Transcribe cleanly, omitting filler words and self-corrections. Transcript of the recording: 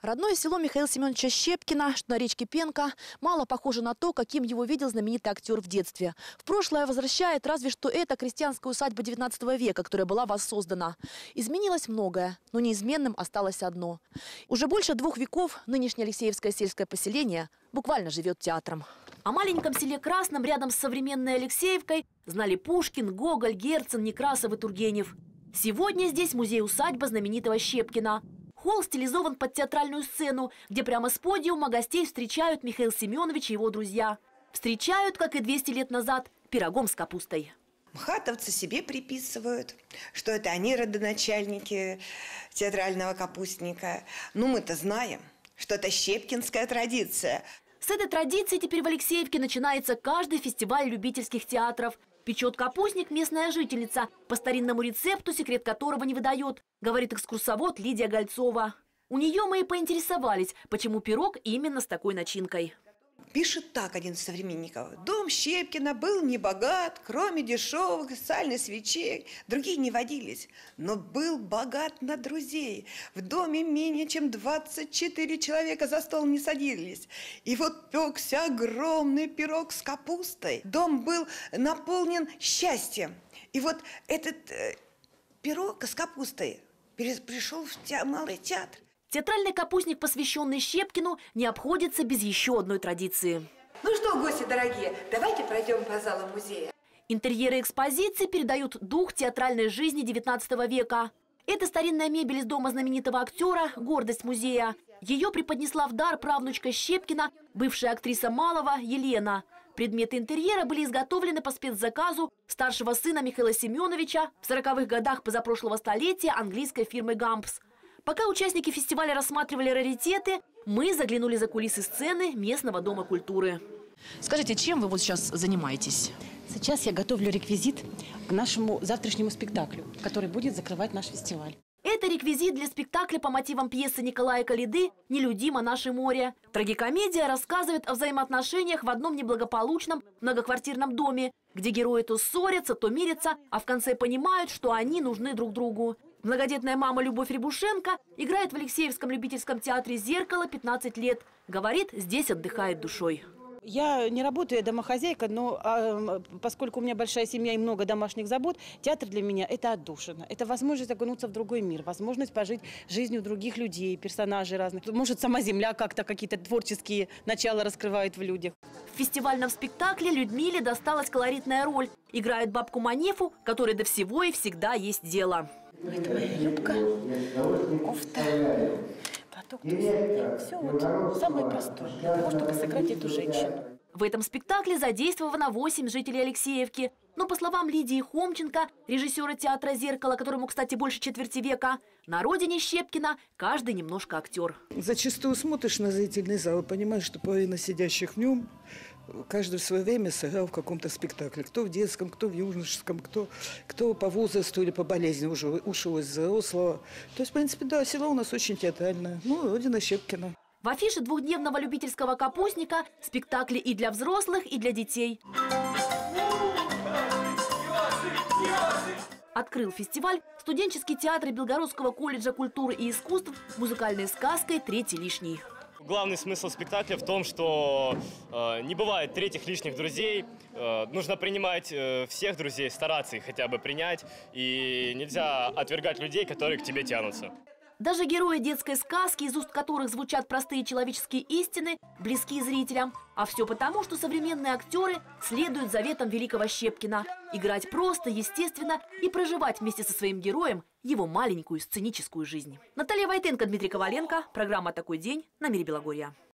Родное село Михаила Семеновича Щепкина, что на речке Пенка, мало похоже на то, каким его видел знаменитый актер в детстве. В прошлое возвращает разве что эта крестьянская усадьба XIX века, которая была воссоздана. Изменилось многое, но неизменным осталось одно. Уже больше 2 веков нынешнее Алексеевское сельское поселение буквально живет театром. О маленьком селе Красном рядом с современной Алексеевкой знали Пушкин, Гоголь, Герцен, Некрасов и Тургенев. Сегодня здесь музей-усадьба знаменитого Щепкина. Холл стилизован под театральную сцену, где прямо с подиума гостей встречают Михаил Семенович и его друзья. Встречают, как и 200 лет назад, пирогом с капустой. МХАТовцы себе приписывают, что это они родоначальники театрального капустника. Ну, мы-то знаем, что это щепкинская традиция. С этой традиции теперь в Алексеевке начинается каждый фестиваль любительских театров. Печет капустник местная жительница, по старинному рецепту, секрет которого не выдает, говорит экскурсовод Лидия Гольцова. У нее мы и поинтересовались, почему пирог именно с такой начинкой. Пишет так один из современников. Дом Щепкина был не богат, кроме дешевых сальных свечей. Другие не водились, но был богат на друзей. В доме менее чем 24 человека за стол не садились. И вот пекся огромный пирог с капустой. Дом был наполнен счастьем. И вот этот пирог с капустой пришел в малый театр. Театральный капустник, посвященный Щепкину, не обходится без еще одной традиции. Ну что, гости дорогие, давайте пройдем по залам музея. Интерьеры экспозиции передают дух театральной жизни XIX века. Это старинная мебель из дома знаменитого актера, гордость музея. Ее преподнесла в дар правнучка Щепкина, бывшая актриса Малова Елена. Предметы интерьера были изготовлены по спецзаказу старшего сына Михаила Семеновича в 40-х годах позапрошлого столетия английской фирмы «Гампс». Пока участники фестиваля рассматривали раритеты, мы заглянули за кулисы сцены местного дома культуры. Скажите, чем вы вот сейчас занимаетесь? Сейчас я готовлю реквизит к нашему завтрашнему спектаклю, который будет закрывать наш фестиваль. Это реквизит для спектакля по мотивам пьесы Николая Калиды «Нелюдимо наше море». Трагикомедия рассказывает о взаимоотношениях в одном неблагополучном многоквартирном доме, где герои то ссорятся, то мирятся, а в конце понимают, что они нужны друг другу. Многодетная мама Любовь Рябушенко играет в Алексеевском любительском театре «Зеркало» 15 лет. Говорит, здесь отдыхает душой. Я не работаю, я домохозяйка, но поскольку у меня большая семья и много домашних забот, театр для меня – это отдушина. Это возможность окунуться в другой мир, возможность пожить жизнью других людей, персонажей разных. Может, сама земля как-то какие-то творческие начала раскрывает в людях. В фестивальном спектакле Людмиле досталась колоритная роль. Играет бабку Манефу, которой до всего и всегда есть дело. Это моя юбка, кофта, платок, все вот самое простое для того, чтобы сыграть эту женщину. В этом спектакле задействовано 8 жителей Алексеевки. Но, по словам Лидии Хомченко, режиссера театра «Зеркало», которому, кстати, больше четверти века, на родине Щепкина каждый немножко актер. Зачастую смотришь на зрительный зал и понимаешь, что половина сидящих в нем каждый в свое время сыграл в каком-то спектакле. Кто в детском, кто в юношеском, кто по возрасту или по болезни уже ушел из взрослого. То есть, в принципе, да, село у нас очень театральное. Ну, родина Щепкина. В афише двухдневного любительского капустника спектакли и для взрослых, и для детей. Открыл фестиваль студенческий театр Белгородского колледжа культуры и искусств музыкальной сказкой «Третий лишний». Главный смысл спектакля в том, что не бывает третьих лишних друзей. Нужно принимать всех друзей, стараться их хотя бы принять. И нельзя отвергать людей, которые к тебе тянутся. Даже герои детской сказки, из уст которых звучат простые человеческие истины, близки зрителям. А все потому, что современные актеры следуют заветам великого Щепкина. Играть просто, естественно и проживать вместе со своим героем его маленькую сценическую жизнь. Наталья Войтенко, Дмитрий Коваленко. Программа «Такой день» на Мире Белогорья.